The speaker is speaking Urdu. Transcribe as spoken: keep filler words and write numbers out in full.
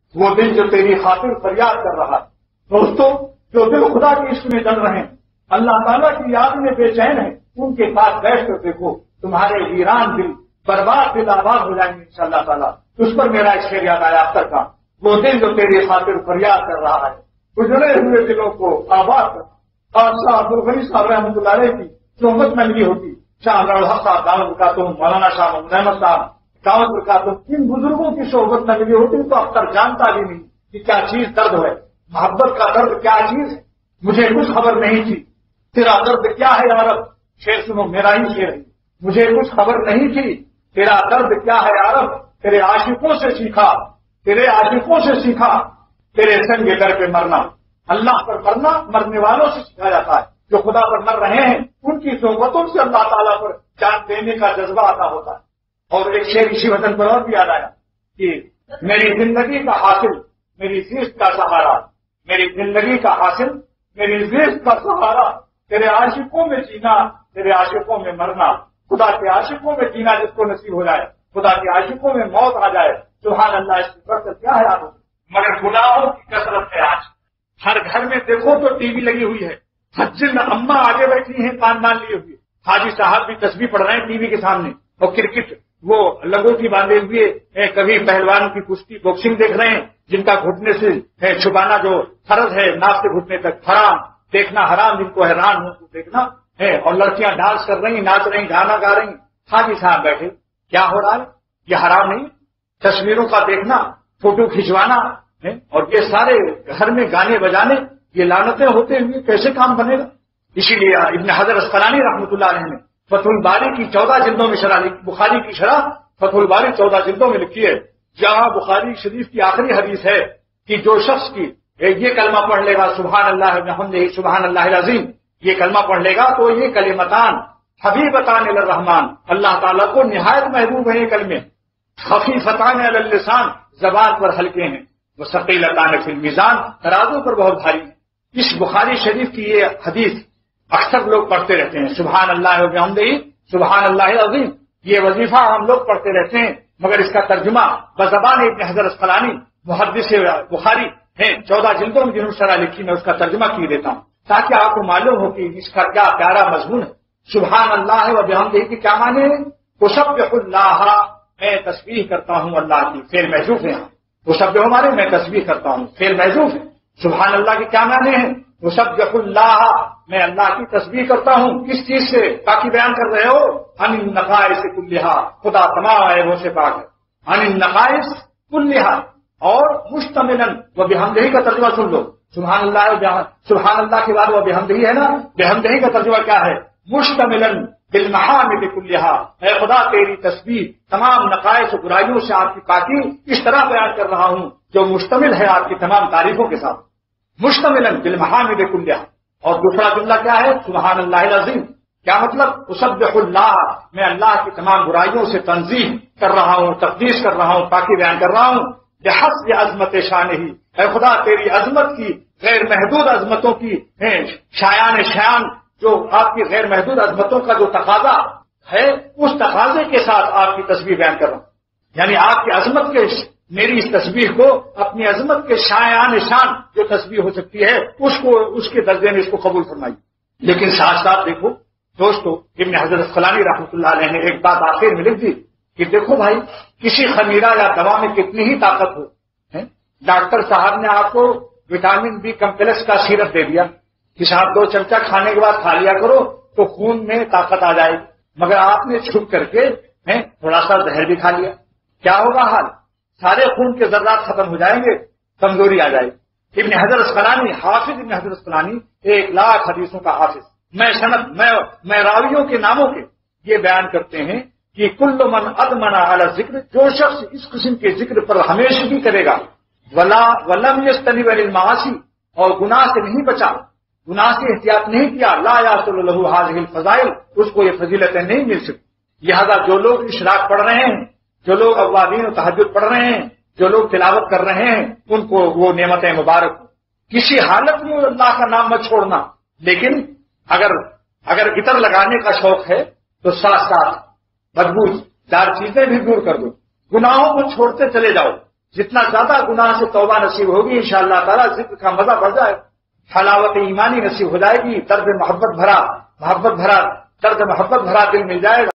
وہ دل جو تیری خاطر فریاد کر رہا ہے. دوستو جو دل خدا کے عشق میں جل رہے ہیں, اللہ تعالیٰ کی یاد میں بے چین ہے, ان کے پاس بیٹھ کر دیکھو تمہارے ویران دل, برباد دل آباد ہو جائیں گے انشاءاللہ تعالیٰ. اس پر میرا ایک شعر یاد آیا اختر کا, وہ دل جو تیری خاطر فریاد کر رہا ہے, گزرے ہوئے دلوں کو آباد کر. اور شاہ عبد الغنی صاحب رحمۃ اللہ علیہ کی صحبت میں ملی ہوتی, شاہ الحق صاحب دعوت کا تم, مولانا شاہ محمد احمد صاحب دعوت کا تم, ان بزرگوں کی صحبت میں ملی ہوتی تو اختر جانتا بھی نہیں کہ کیا چیز درد ہے, محبت کا درد کیا چیز ہے. مجھے کچھ خبر نہیں تھی تیرا درد کیا ہے عرب, شعر سنو میرا ہی شعر ہے. مجھے کچھ خبر نہیں تھی تیرا درد کیا ہے عرب, تیرے عاشقوں سے سیکھا, تیرے عاشقوں سے سیکھا, تیرے سنگ در پہ مرنا. اللہ پر مرنا مرنے والوں سے سکھایا جاتا ہے, جو خدا پر مر رہے ہیں ان کی صحبتوں سے اللہ تعالیٰ پر جان دینے کا جذبہ عطا ہوتا ہے. اور ایک شعر اسی وطن پر اور بھی یاد آیا کہ میری زندگی کا حاصل میری زیست کا سہارا, میری زندگی کا حاصل میری زیست کا سہارا, تیرے عاشقوں میں جینا تیرے عاشقوں میں مرنا. خدا کے عاشقوں میں جینا جس کو نصیب ہو جائے, خدا کے عاشقوں میں موت آ جائے, سبحان اللہ. اس کی برکت کیا ہے آپ, مگر گناہوں کی کثرت ہے. آج ہر گھر میں دیکھو تو ٹی وی لگی ہوئی ہے, حجن اما آگے بیٹھی ہیں کان مان لیے ہوئے, حاجی صاحب بھی تسبیح پڑھ رہے ہیں ٹی وی کے سامنے, اور کرکٹ وہ لنگوٹی باندھے ہوئے کبھی پہلوان کی کشتی باکسنگ دیکھ رہے ہیں جن کا گھٹنے سے چھپانا جو فرض ہے ناک سے گھٹنے تک حرام, دیکھنا حرام, جن کو حیران ہوں تو دیکھنا ہے. اور لڑکیاں ڈانس کر رہی, ناچ رہی, گانا گا رہی, حاجی صاحب بیٹھے, کیا ہو رہا ہے؟ یہ حرام نہیں. تصویروں کا دیکھنا, فوٹو کھنچوانا, اور یہ سارے گھر میں گانے بجانے, یہ لعنتیں ہوتے ہوئے کیسے کام بنے گا؟ اسی لیے ابن حجر اسقلانی رحمۃ اللہ علیہ نے فتح الباری کی چودہ جلدوں میں شرح لکھی, بخاری کی شرح فتح الباری چودہ جلدوں میں لکھی ہے, جہاں بخاری شریف کی آخری حدیث ہے کہ جو شخص کی یہ کلمہ پڑھ لے گا سبحان اللہ وبحمدہ سبحان اللہ العظیم, یہ کلمہ پڑھ لے گا تو یہ کلمتان حبیبتان الی الرحمن, اللہ تعالیٰ کو نہایت محبوب ہیں یہ کلمے, خفیفتان علی اللسان, زبان پر ہلکے ہیں, وہ ثقیلتان فی المیزان, ترازو پر بہت بھاری ہیں. اس بخاری شریف کی یہ حدیث اکثر لوگ پڑھتے رہتے ہیں, سبحان اللہ وبحمدہ سبحان اللہ العظیم, یہ وظیفہ ہم لوگ پڑھتے رہتے ہیں, مگر اس کا ترجمہ بزبان ابن حجر اسقلانی محدث بخاری ہیں چودہ جلدوں میں جنہوں شرح لکھی, میں اس کا ترجمہ کی دیتا ہوں تاکہ آپ کو معلوم ہو کہ اس کا کیا پیارا مضمون ہے. سبحان اللہ وبحمدہ کی کیا معنی ہے؟ اسبح اللہ, میں تسبیح کرتا ہوں اللہ کی, فعل محذوف ہے. اسبح ہمارے میں تسبیح کرتا ہوں, فعل محذوف ہے. سبحان اللہ کے کیا معنی ہے؟ اسبح اللہ, میں اللہ کی تسبیح کرتا ہوں. کس چیز سے تاکہ بیان کر رہے ہو؟ عن النقائص کلھا, خدا تمام عیبوں سے پاک ہے. عن النقائص کلھا, اور مشتملا وبحمدہ کا ترجمہ سن لو. سبحان اللہ, سبحان اللہ کے بعد وہ بحمدہ ہے نا, بحمدہ کا ترجمہ کیا ہے؟ مشتملا بالمحامد کلھا, اے خدا تیری تسبیح تمام نقائص و برائیوں سے آپ کی پاکی اس طرح بیان کر رہا ہوں جو مشتمل ہے آپ کی تمام تعریفوں کے ساتھ. مشتملا بالمحامد کلھا. اور دوسرا جملہ کیا ہے؟ سبحان اللہ العظیم. کیا مطلب؟ اسبح اللہ, میں اللہ کی تمام برائیوں سے تنزیہ کر رہا ہوں, تقدیس کر رہا ہوں, پاکی بیان کر رہا ہوں. بحسب عظمت شان ہی, اے خدا تیری عظمت کی غیر محدود عظمتوں کی شایان شیان, جو آپ کی غیر محدود عظمتوں کا جو تقاضا ہے اس تقاضے کے ساتھ آپ کی تسبیح بیان کر رہا ہوں. یعنی آپ کی عظمت کے میری اس تسبیح کو اپنی عظمت کے شایان شان جو تسبیح ہو سکتی ہے اس کو اس کے درجے میں اس کو قبول فرمائی. لیکن ساتھ ساتھ دیکھو دوستو, ابن حجر اسقلانی رحمۃ اللہ علیہ نے ایک بات آخر میں لکھ دی کہ دیکھو بھائی, کسی خمیرہ یا دوا میں کتنی ہی طاقت ہو, ڈاکٹر صاحب نے آپ کو وٹامن بی کمپلیکس کا سیرپ دے دیا کہ صاحب دو چمچہ کھانے کے بعد کھا لیا کرو تو خون میں طاقت آ جائے گی, مگر آپ نے چھپ کر کے تھوڑا سا زہر بھی کھا لیا, کیا ہوگا حال؟ سارے خون کے ذرات ختم ہو جائیں گے, کمزوری آ جائے گی. ابن حجر اسقلانی, حافظ ابن حجر اسقلانی ایک لاکھ حدیثوں کا حافظ, میں سند میں میں راویوں کے ناموں کے یہ بیان کرتے ہیں کہ کل من ادمن علی ذکر, جو شخص اس قسم کے ذکر پر ہمیشگی کرے گا, ولا ولم یجتنب المعاصی, اور گناہ سے نہیں بچا, گناہ سے احتیاط نہیں کیا, لا یحصل له هذه الفضائل, اس کو یہ فضیلتیں نہیں مل سکتی. لہذا جو لوگ اشراق پڑھ رہے ہیں, جو لوگ اوابین و تہجد پڑھ رہے ہیں, جو لوگ تلاوت کر رہے ہیں, ان کو وہ نعمتیں مبارک ہوں. کسی حالت میں اللہ کا نام مت چھوڑنا, لیکن اگر اگر عطر لگانے کا شوق ہے تو ساتھ ساتھ بدبو دار چیزیں بھی دور کر دو, گناہوں کو چھوڑتے چلے جاؤ. جتنا زیادہ گناہ سے توبہ نصیب ہوگی انشاءاللہ تعالی ذکر کا مزہ بڑھ جائے گا، حلاوت ایمانی نصیب ہو جائے گی، درد محبت بھرا محبت بھرا درد محبت بھرا دل مل جائے گا۔